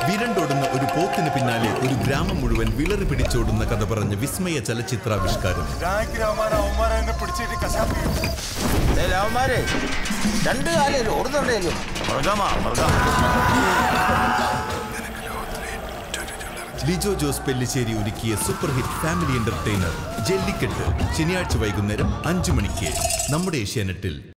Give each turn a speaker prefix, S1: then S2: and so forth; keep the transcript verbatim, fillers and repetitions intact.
S1: വിരണ്ടോടുന്ന ഒരു പോത്തിന് പിന്നാലെ ഒരു ഗ്രാമം മുഴുവൻ വിളറി പിടിച്ചോടുന്ന കഥ പറഞ്ഞ വിസ്മയ ചലച്ചിത്രാവിഷ്കാരം. ലിജോ ജോസ് പെല്ലിശ്ശേരി ഒരുക്കിയ super hit family entertainer Jallikattu ശനിയാഴ്ച വൈകുന്നേരം അഞ്ചു മണിക്ക് നമ്മുടെ ഏഷ്യാനെറ്റിൽ.